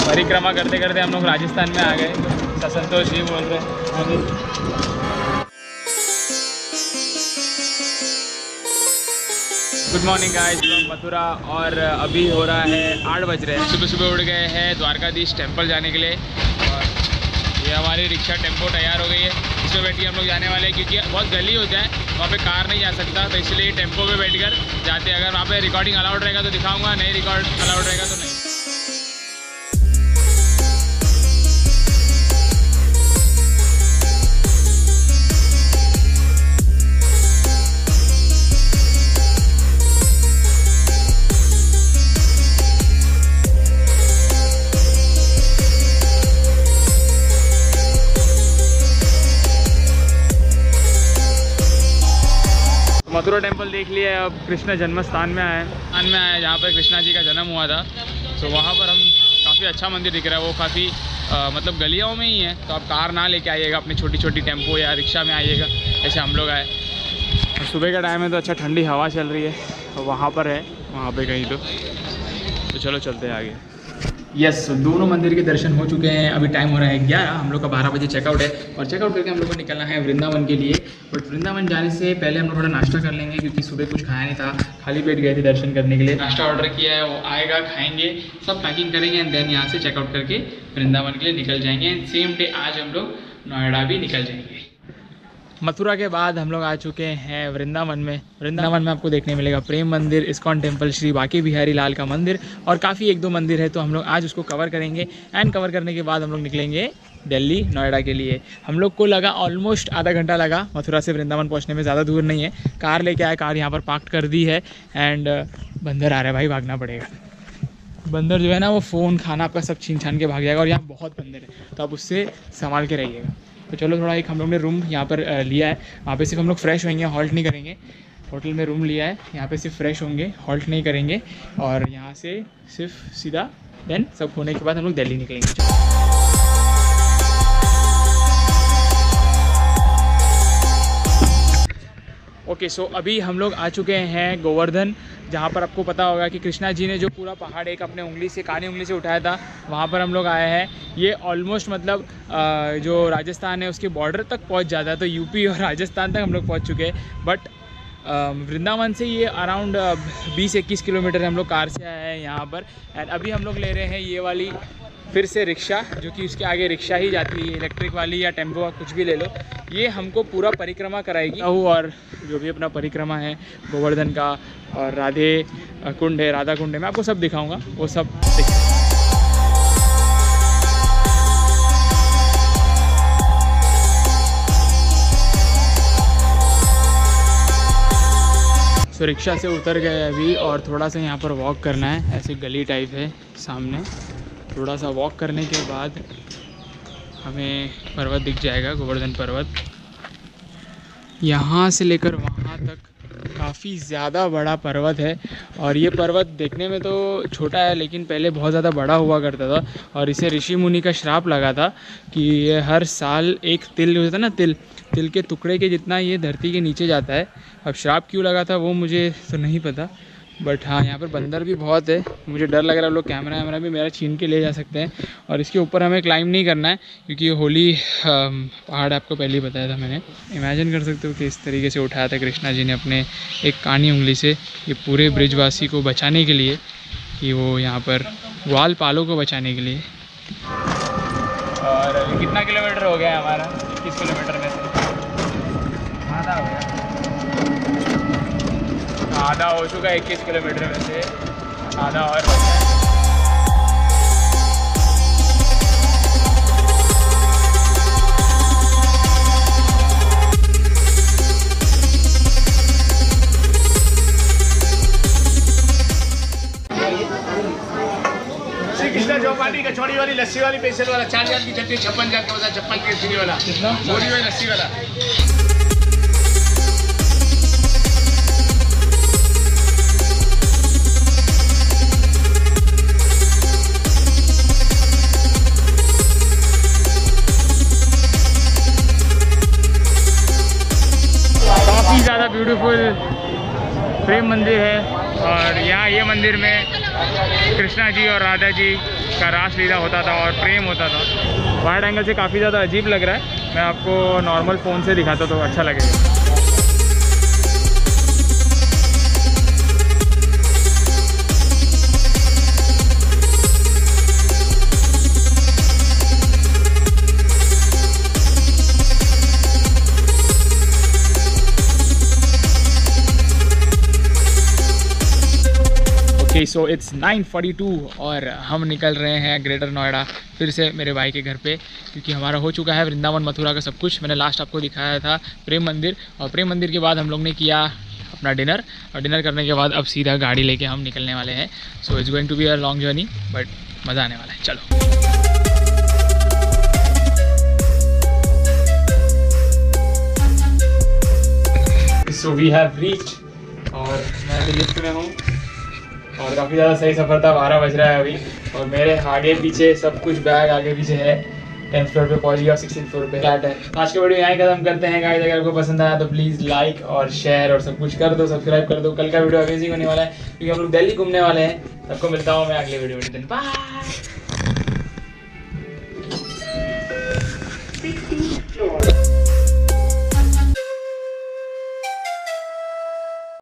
परिक्रमा करते करते हम लोग राजस्थान में आ गए। संतोष जी बोल रहे हैं। Good morning guys from Mathura. और अभी हो रहा है 8 बज रहे हैं। सुबह सुबह उठ गए हैं द्वारकाधीश टेम्पल जाने के लिए। और ये हमारी रिक्शा टेम्पो तैयार हो गई है, इसमें बैठ के हम लोग जाने वाले हैं क्योंकि बहुत गली होता है, वहाँ पे कार नहीं जा सकता, तो इसलिए टेम्पो पे बैठकर जाते हैं। अगर वहाँ पे रिकॉर्डिंग अलाउड रहेगा तो दिखाऊंगा, नहीं रिकॉर्ड अलाउड रहेगा तो नहीं। मथुरा टेम्पल देख लिया। अब कृष्ण जन्म स्थान में आए जहाँ पर कृष्णा जी का जन्म हुआ था। तो वहाँ पर हम काफ़ी अच्छा मंदिर दिख रहा है। वो काफ़ी मतलब गलियों में ही है, तो आप कार ना लेके आइएगा, अपनी छोटी छोटी टेम्पो या रिक्शा में आइएगा, ऐसे हम लोग आए। सुबह का टाइम है तो अच्छा ठंडी हवा चल रही है। तो वहाँ पर है, वहाँ पे कहीं तो चलो चलते हैं आगे। यस, दोनों मंदिर के दर्शन हो चुके हैं। अभी टाइम हो रहा है 11, हम लोग का 12 बजे चेकआउट है। और चेकआउट करके हम लोग को निकलना है वृंदावन के लिए। बट वृंदावन जाने से पहले हम लोग थोड़ा नाश्ता कर लेंगे, क्योंकि सुबह कुछ खाया नहीं था, खाली पेट गए थे दर्शन करने के लिए। नाश्ता ऑर्डर किया है, वो आएगा, खाएंगे, सब पैकिंग करेंगे एंड देन यहाँ से चेकआउट करके वृंदावन के लिए निकल जाएंगे। एंड सेम डे आज हम लोग नोएडा भी निकल जाएंगे। मथुरा के बाद हम लोग आ चुके हैं वृंदावन में। वृंदावन में आपको देखने मिलेगा प्रेम मंदिर, इस्कॉन टेम्पल, श्री बांके बिहारी लाल का मंदिर और काफ़ी 1-2 मंदिर है। तो हम लोग आज उसको कवर करेंगे एंड कवर करने के बाद हम लोग निकलेंगे दिल्ली नोएडा के लिए। हम लोग को लगा ऑलमोस्ट आधा घंटा लगा मथुरा से वृंदावन पहुंचने में, ज़्यादा दूर नहीं है। कार लेके आए, कार यहाँ पर पार्क कर दी है एंड बंदर आ रहा है भाई, भागना पड़ेगा। बंदर जो है ना वो फ़ोन खाना आपका सब छीन छान के भाग जाएगा, और यहाँ बहुत बंदर है, तो आप उससे संभाल के रहिएगा। तो चलो थोड़ा एक हम लोग ने रूम यहाँ पर लिया है, वहाँ पे सिर्फ हम लोग फ्रेश होंगे, हॉल्ट नहीं करेंगे। होटल में रूम लिया है, यहाँ पे सिर्फ फ्रेश होंगे, हॉल्ट नहीं करेंगे। और यहाँ से सिर्फ सीधा देन सब होने के बाद हम लोग दिल्ली निकलेंगे। ओके, सो अभी हम लोग आ चुके हैं गोवर्धन, जहाँ पर आपको पता होगा कि कृष्णा जी ने जो पूरा पहाड़ एक अपने उंगली से, कानी उंगली से उठाया था, वहाँ पर हम लोग आए हैं। ये ऑलमोस्ट मतलब जो राजस्थान है उसके बॉर्डर तक पहुँच जाता है, तो यूपी और राजस्थान तक हम लोग पहुँच चुके हैं। बट वृंदावन से ये अराउंड 20-21 किलोमीटर हम लोग कार से आए हैं यहाँ पर। एंड अभी हम लोग ले रहे हैं ये वाली फिर से रिक्शा, जो कि उसके आगे रिक्शा ही जाती है, इलेक्ट्रिक वाली या टेम्पो, कुछ भी ले लो। ये हमको पूरा परिक्रमा कराएगी। और जो भी अपना परिक्रमा है गोवर्धन का और राधे कुंड है, राधा कुंड है, मैं आपको सब दिखाऊंगा, वो सब सो रिक्शा से उतर गए अभी, और थोड़ा सा यहाँ पर वॉक करना है। ऐसे गली टाइप है सामने, थोड़ा सा वॉक करने के बाद हमें पर्वत दिख जाएगा, गोवर्धन पर्वत। यहाँ से लेकर वहाँ तक काफ़ी ज़्यादा बड़ा पर्वत है। और ये पर्वत देखने में तो छोटा है, लेकिन पहले बहुत ज़्यादा बड़ा हुआ करता था। और इसे ऋषि मुनि का श्राप लगा था कि ये हर साल एक तिल होता है ना, तिल के टुकड़े के जितना ये धरती के नीचे जाता है। अब श्राप क्यों लगा था वो मुझे तो नहीं पता, बट हाँ यहाँ पर बंदर भी बहुत है। मुझे डर लग रहा है लोग कैमरा वैमरा भी मेरा छीन के ले जा सकते हैं। और इसके ऊपर हमें क्लाइंब नहीं करना है, क्योंकि ये होली पहाड़ आपको पहले ही बताया था मैंने। इमेजिन कर सकते हो कि इस तरीके से उठाया था कृष्णा जी ने अपने एक कानी उंगली से, ये पूरे ब्रिजवासी को बचाने के लिए, कि वो यहाँ पर ग्वाल पालों को बचाने के लिए। और कितना किलोमीटर हो गया हमारा? 21 किलोमीटर में से आधा हो गया, आधा हो चुका है। 21 किलोमीटर में से आधा और बचा है। श्री कृष्णा चौपाटी कचौड़ी वाली, लस्सी वाली, पेशल वाला, 4 जात की चटनी, 56 जात का मसाला, 56 की चीनी वाला, मोरी वाली लस्सी वाला। काफ़ी ज़्यादा ब्यूटीफुल प्रेम मंदिर है। और यहाँ ये मंदिर में कृष्णा जी और राधा जी का रासलीला होता था और प्रेम होता था। वाइड एंगल से काफ़ी ज़्यादा अजीब लग रहा है, मैं आपको नॉर्मल फ़ोन से दिखाता तो अच्छा लगेगा। सो इट्स 9:42 और हम निकल रहे हैं ग्रेटर नोएडा फिर से मेरे भाई के घर पे, क्योंकि हमारा हो चुका है वृंदावन मथुरा का सब कुछ। मैंने लास्ट आपको दिखाया था प्रेम मंदिर, और प्रेम मंदिर के बाद हम लोग ने किया अपना डिनर, और डिनर करने के बाद अब सीधा गाड़ी लेके हम निकलने वाले हैं। So it's going to be a long journey, but मज़ा आने वाला है। चलो। सो वी हैव रीच्ड और मैं अभी लिफ्ट में हूँ और काफ़ी ज़्यादा सही सफ़र था। 12 बज रहा है अभी और मेरे आगे पीछे सब कुछ बैग आगे पीछे है। 10th फ्लोर पे पहुंच गया, 16th फ्लोर पे फ्लैट है। आज के वीडियो यहाँ खत्म करते हैं गाइस। अगर आपको पसंद आया तो प्लीज़ लाइक और शेयर और सब कुछ कर दो, सब्सक्राइब कर दो। कल का वीडियो अमेजिंग होने वाला है क्योंकि हम लोग दिल्ली घूमने वाले हैं। सबको मिलता हूँ मैं अगले वीडियो में। बाय।